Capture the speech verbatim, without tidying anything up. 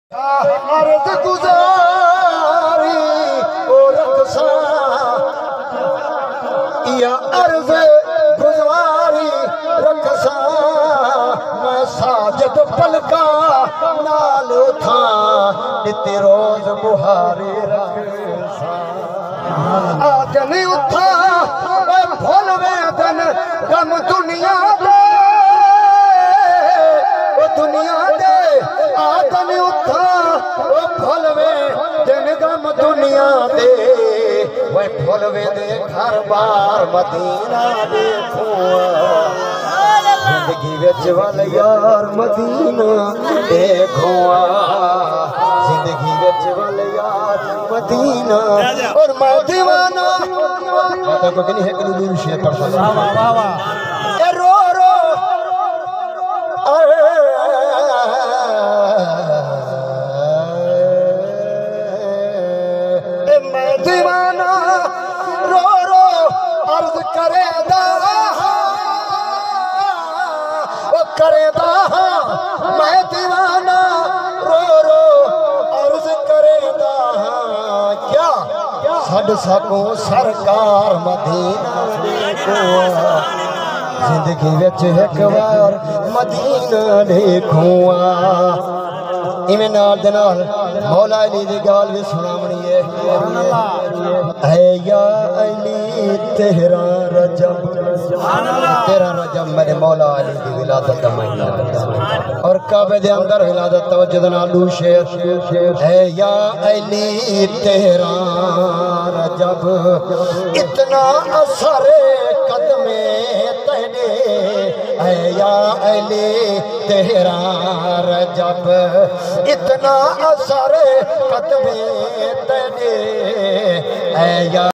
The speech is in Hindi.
अर्ज गुजारी और या अर्ज गुजारी रखसा मैं साजद पलका नाल था नित्य रोज बुहारे रखसा आदन उठा भूल वेदन गम दुनिया दे ओ दुनिया दे आदन उठा भूल वेदन गम दुनिया दे वह भूल वेदे घर बार मदीना देखो जिंदगी विच वाल यार मदीना देखो जिंदगी विच वाल यार मदीना और मैं दीवाना तो को नहीं है कि दूर शेर कर सकता वाह वाह वाह ए रो रो ए मैं दीवाना रो रो अर्ज करेदा ओ करेदा मैं दीवाना रो रो अर्ज करेदा क्या सद सको सरकार मदीना देखो जिंदगी विच एक बार मदीना देखो इवें नाल दे नाल मौला अली दी गाल भी सुनावनी है ऐ या अली तेरा रजब तेरा रजब मेरे मौला अली दी विलादत दा महीना और काबे दे अंदर विलादत तवज्जो दे नाल शेर ऐ या अली तेरा रजब इतना असर कदमे तेरे ऐ या अली तेरा रजब इतना असर कदमे तेरे ऐ या